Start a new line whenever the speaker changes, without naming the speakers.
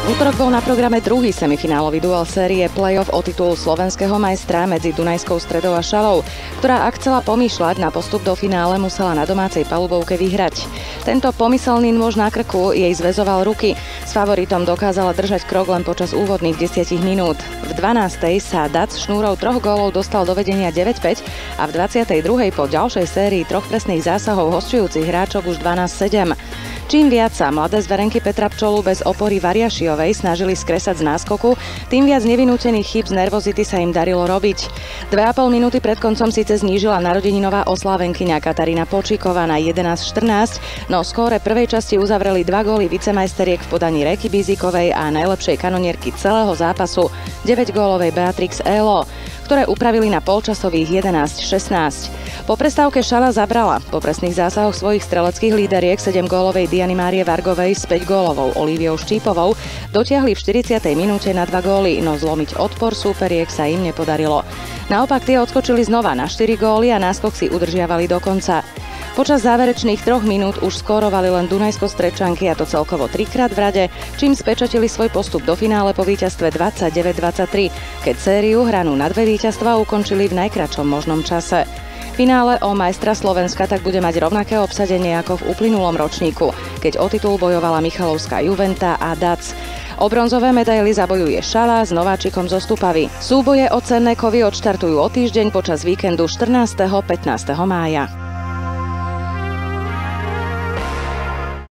V útorok bol na programe druhý semifinálový duel série play-off o titul slovenského majstra medzi Dunajskou Stredou a Šalou, ktorá ak chcela pomýšľať na postup do finále, musela na domácej palubovke vyhrať. Tento pomyselný nôž na krku jej zväzoval ruky. S favoritom dokázala držať krok len počas úvodných 10 minút. V 12. sa Dac šnúrou 3 gólov dostal do vedenia 9-5 a v 22. po ďalšej sérii 3 trestných zásahov hosťujúcich hráčok už 12-7. Čím viac sa mladé zverenky Petra Pčolu bez opory Variašiovej snažili skresať z náskoku, tým viac nevinútených chýb z nervozity sa im darilo robiť. 2,5 minúty pred koncom síce znížila narodeninová oslávenkyňa Katarína Počíková na 11-14, no skóre prvej časti uzavreli 2 góly vicemajsteriek v podaní Reky Bizikovej a najlepšej kanonierky celého zápasu 9-gólovej Beatrix Elo, ktoré upravili na polčasových 11-16. Po prestávke Šala zabrala. Po presných zásahoch svojich streleckých líderiek 7-gólovej Diany Márie Vargovej s 5-gólovou Olíviou Štípovou dotiahli v 40. minúte na 2 góly, no zlomiť odpor súperiek sa im nepodarilo. Naopak tie odskočili znova na 4 góly a náskok si udržiavali do konca. Počas záverečných 3 minút už skórovali len Dunajsko-Stredčanky, a to celkovo 3-krát v rade, čím spečatili svoj postup do finále po víťazstve 29-23, keď sériu hranú na 2 víťazstvá ukončili v najkratšom možnom čase. Finále o majstra Slovenska tak bude mať rovnaké obsadenie ako v uplynulom ročníku, keď o titul bojovala Michalovská Juventa a Dac. O bronzové medaily zabojuje Šala s nováčikom zo Stupavy. Súboje o cenné kovy odštartujú o týždeň počas víkendu 14. 15. mája.